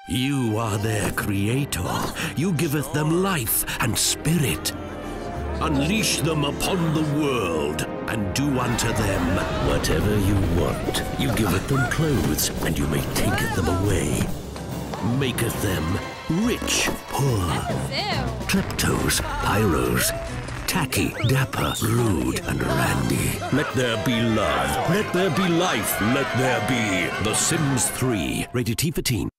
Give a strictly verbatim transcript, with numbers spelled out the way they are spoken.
You are their creator. You giveth them life and spirit. Unleash them upon the world, and do unto them whatever you want. You giveth them clothes, and you may taketh them away. Maketh them rich, poor, kleptos, pyros, tacky, dapper, rude, and randy. Let there be love. Let there be life. Let there be The Sims three. Rated T for teen.